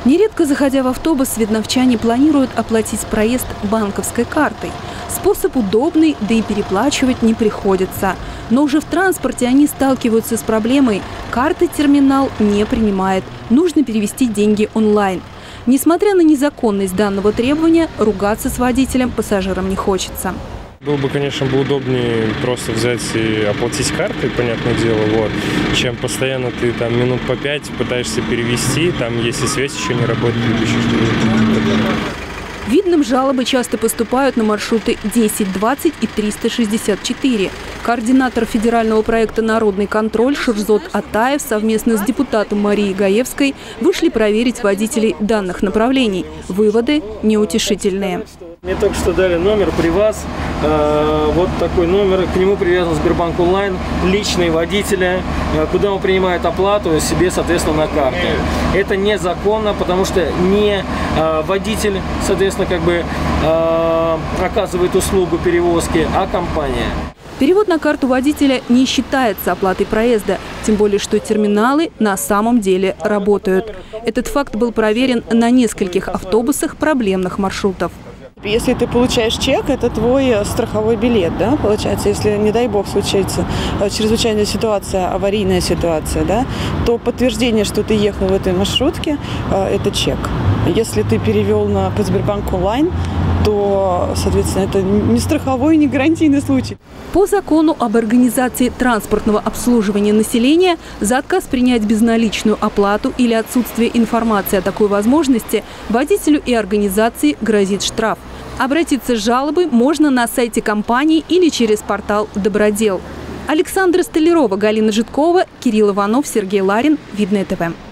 Нередко, заходя в автобус, видновчане планируют оплатить проезд банковской картой. Способ удобный, да и переплачивать не приходится. Но уже в транспорте они сталкиваются с проблемой. Карты терминал не принимает. Нужно перевести деньги онлайн. Несмотря на незаконность данного требования, ругаться с водителем пассажирам не хочется. Было бы, конечно, удобнее просто взять и оплатить картой, понятное дело, чем постоянно ты там минут по 5 пытаешься перевести, там если связь еще не работает, или еще что-то. Видным жалобы часто поступают на маршруты 10, 20 и 364. Координатор федерального проекта «Народный контроль» Шерзот Атаев совместно с депутатом Марией Гаевской вышли проверить водителей данных направлений. Выводы неутешительные. Мне только что дали номер при вас, вот такой номер, к нему привязан Сбербанк онлайн, личные водители, куда он принимает оплату себе, соответственно, на карты. Это незаконно, потому что не водитель, соответственно, оказывает услугу перевозки, а компания. Перевод на карту водителя не считается оплатой проезда, тем более что терминалы на самом деле работают. Этот факт был проверен на нескольких автобусах проблемных маршрутов. Если ты получаешь чек, это твой страховой билет, да, получается. Если, не дай бог, случится чрезвычайная ситуация, аварийная ситуация, да, то подтверждение, что ты ехал в этой маршрутке, это чек. Если ты перевел по Сбербанк онлайн, то, соответственно, это не страховой, не гарантийный случай. По закону об организации транспортного обслуживания населения за отказ принять безналичную оплату или отсутствие информации о такой возможности водителю и организации грозит штраф. Обратиться с жалобой можно на сайте компании или через портал «Добродел». Александра Столярова, Галина Житкова, Кирилл Иванов, Сергей Ларин. Видное ТВ.